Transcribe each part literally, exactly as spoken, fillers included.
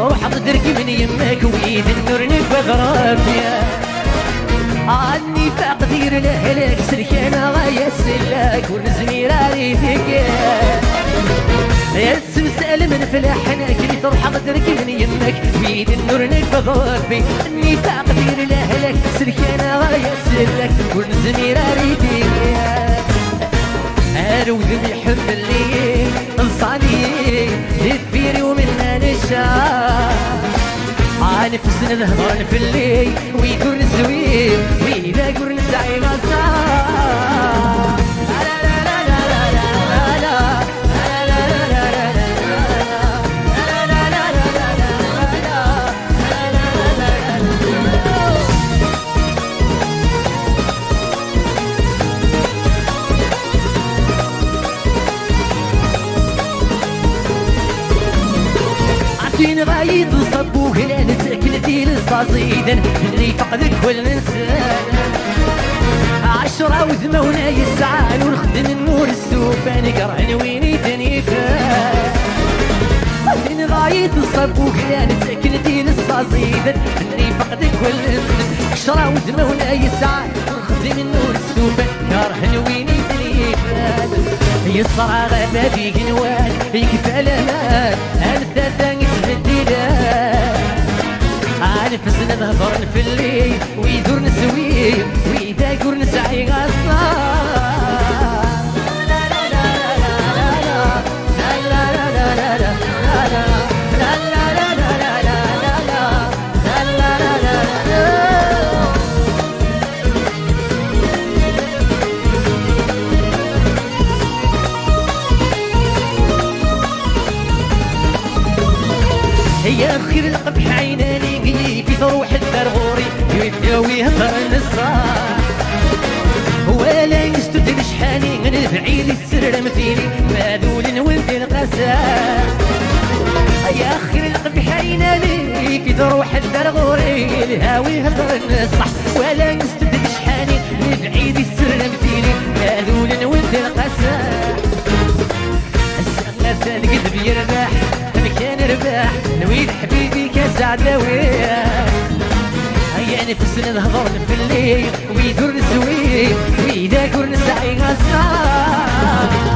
روح ضدرك من يمك ويد النور نفغرافيا عني تقدير لهلك سركانا غاية سلاك والزميرة ريتك يا السلسال من فلاحنا كلي تروح ضدرك من يمك ويد النور نفغرافي عني تقدير لهلك سركانا غاية سلاك والزميرة ريتك هارو ذم يحب اللي انصاني يدفيري ومنا نشا نفس نظهر في الليل ويدور الزوير وإذا قرن سعي غصار عطين غايد الصبوه لا نتأكل الصاصيدا اللي فقدك والنسان عشرة وثمانية يسعان ونخدم النور السوفان قرعن ويني تنيفان عطين غايد الصبوه لا نتأكل الصاصيدا اللي فقدك والنسان عشرة وثمانية يسعان ونخدم النور السوفان قرعن ويني تنيفان يصرع غابة في قنوان يكفى الامان الثلاثة نفس نظهر في الليل ويدور نسوي وإذا قر نسعي غصار لا لا لا لا لا لا لا لا لا لا هي خير القبح عيناني في تروح الدرغوري يداوي هضر النصار ولا يستد شحاني من بعيد السر مثيلي ماذول ولد القسام يا خير القبح عيناني في تروح الدرغوري الهاوي هضر النصح ولا يستد شحاني من بعيد السر مثيلي ماذول ولد القسام السقف القلب يرباح كان رباح نويد حبيبي كاس عداوية هيا نفس نظهر في الليل ويدور نسوي وإذا كور نسعي غصار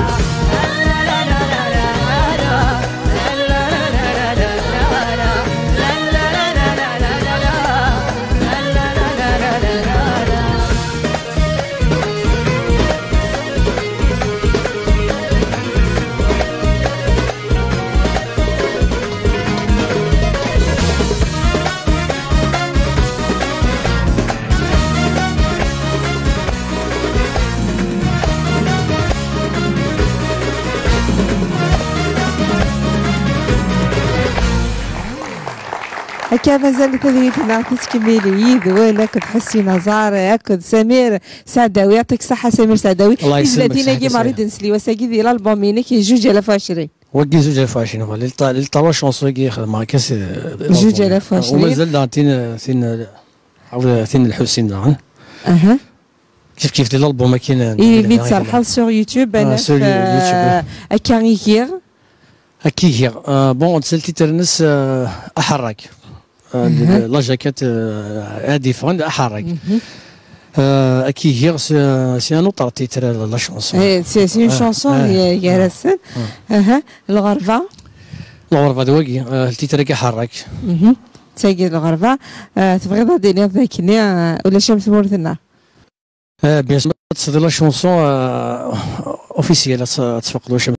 هكا مازال تذهيبنا تكملي يذوان هاكد حسين نزار هاكد سمير سعداوي يعطيك الصحة سمير سعداوي الله يسلمك دينا كي مريض نسلي وساكي ديال البوميني كي جوج آلاف وعشرين وكي جوج آلاف وعشرين هو لي طوا شونسو كي مع كاس جوج آلاف وعشرين ومازال تين تين عاود تين الحسين نعم اها كيف كيف ديال الالبوم كاين اللي تسرحل سور يوتيوب انا في هكا غير هكي هي بون تسالتي ترنس احرك لا جاكيت هادي فان احرك اكي هي سي ان اوتر تيتر لا شونسون سي سي اون شونسون يا راسل اها الغرفه الغرفه دواكي التيتر كي حرك تاكي الغرفه تبغي تهضري ذاكني ولا شمس مورثنا بيان سور لا شونسون اوفيسيال تسوق له